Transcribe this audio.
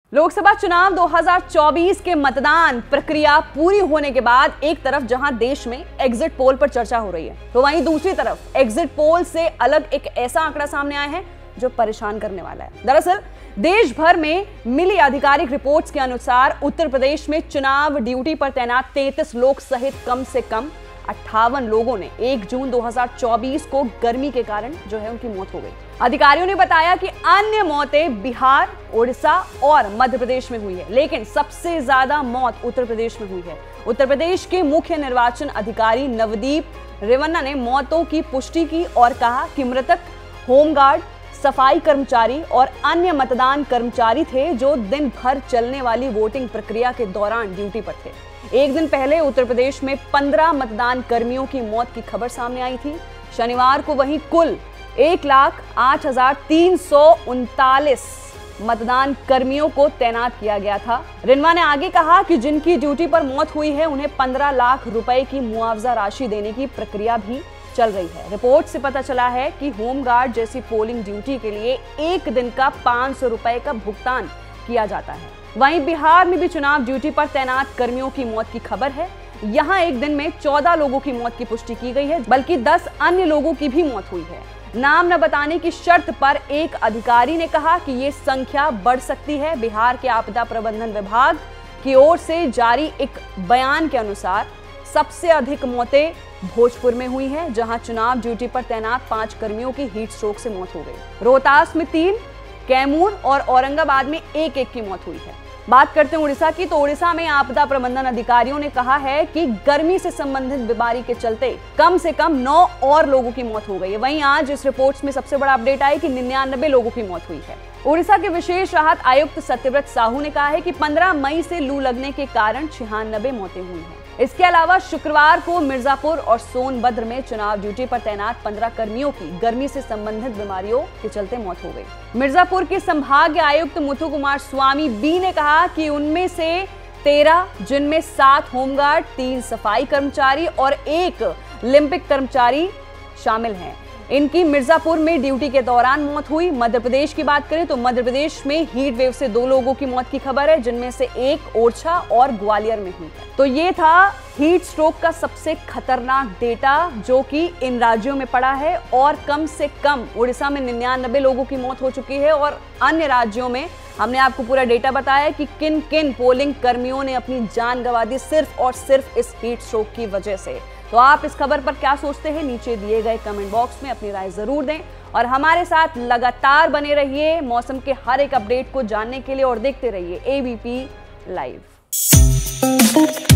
लोकसभा चुनाव 2024 के मतदान प्रक्रिया पूरी होने के बाद एक तरफ जहां देश में एग्जिट पोल पर चर्चा हो रही है, तो वहीं दूसरी तरफ एग्जिट पोल से अलग एक ऐसा आंकड़ा सामने आया है जो परेशान करने वाला है। दरअसल देश भर में मिली आधिकारिक रिपोर्ट्स के अनुसार उत्तर प्रदेश में चुनाव ड्यूटी पर तैनात 33 लोग सहित कम से कम 58 लोगों ने 1 जून 2024 को गर्मी के कारण जो है उनकी मौत हो गई। अधिकारियों ने बताया कि अन्य मौतें बिहार, ओडिशा और मध्य प्रदेश में हुई है, लेकिन सबसे ज्यादा मौत उत्तर प्रदेश में हुई है। उत्तर प्रदेश के मुख्य निर्वाचन अधिकारी नवदीप रेवन्ना ने मौतों की पुष्टि की और कहा कि मृतक होमगार्ड, सफाई कर्मचारी और अन्य मतदान कर्मचारी थे जो दिन भर चलने वाली वोटिंग प्रक्रिया के दौरान ड्यूटी पर थे। एक दिन पहले उत्तर प्रदेश में 15 मतदान कर्मियों की मौत की खबर सामने आई थी। शनिवार को वहीं कुल 1,08,339 मतदान कर्मियों को तैनात किया गया था। रेवन्ना ने आगे कहा कि जिनकी ड्यूटी पर मौत हुई है उन्हें 15 लाख रुपए की मुआवजा राशि देने की प्रक्रिया भी चल रही है। रिपोर्ट से पता चला है कि होमगार्ड जैसी पोलिंग ड्यूटी के लिए एक दिन का 500 रुपए का भुगतान किया जाता है। वहीं बिहार में भी चुनाव ड्यूटी पर तैनात कर्मियों की मौत की खबर है। यहां एक दिन में 14 लोगों की मौत की पुष्टि की गई है, बल्कि 10 अन्य लोगों की भी मौत हुई है। नाम न बताने की शर्त पर एक अधिकारी ने कहा कि ये संख्या बढ़ सकती है। बिहार के आपदा प्रबंधन विभाग की ओर से जारी एक बयान के अनुसार सबसे अधिक मौतें भोजपुर में हुई हैं, जहां चुनाव ड्यूटी पर तैनात 5 कर्मियों की हीट स्ट्रोक से मौत हो गई। रोहतास में 3, कैमूर और औरंगाबाद में 1-1 की मौत हुई है। बात करते हैं उड़ीसा की, तो उड़ीसा में आपदा प्रबंधन अधिकारियों ने कहा है कि गर्मी से संबंधित बीमारी के चलते कम से कम 9 और लोगों की मौत हो गई है। वहीं आज इस रिपोर्ट्स में सबसे बड़ा अपडेट आया कि 99 लोगों की मौत हुई है। उड़ीसा के विशेष राहत आयुक्त सत्यव्रत साहू ने कहा है कि 15 मई से लू लगने के कारण 96 मौतें हुई हैं। इसके अलावा शुक्रवार को मिर्जापुर और सोनभद्र में चुनाव ड्यूटी पर तैनात 15 कर्मियों की गर्मी से संबंधित बीमारियों के चलते मौत हो गई। मिर्जापुर के संभागीय आयुक्त मुथु कुमार स्वामी बी ने कहा कि उनमें से 13, जिनमें 7 होमगार्ड, 3 सफाई कर्मचारी और 1 ओलंपिक कर्मचारी शामिल हैं। इनकी मिर्जापुर में ड्यूटी के दौरान मौत हुई। मध्य प्रदेश की बात करें तो मध्य प्रदेश में हीट वेव से 2 लोगों की मौत की खबर है, जिनमें से 1 ओरछा और ग्वालियर में हुई है। तो ये था हीट स्ट्रोक का सबसे खतरनाक डेटा जो कि इन राज्यों में पड़ा है, और कम से कम उड़ीसा में 99 लोगों की मौत हो चुकी है। और अन्य राज्यों में हमने आपको पूरा डेटा बताया कि किन किन पोलिंग कर्मियों ने अपनी जान गंवा दी सिर्फ और सिर्फ इस हीट स्ट्रोक की वजह से। तो आप इस खबर पर क्या सोचते हैं, नीचे दिए गए कमेंट बॉक्स में अपनी राय जरूर दें और हमारे साथ लगातार बने रहिए मौसम के हर एक अपडेट को जानने के लिए, और देखते रहिए ABP लाइव।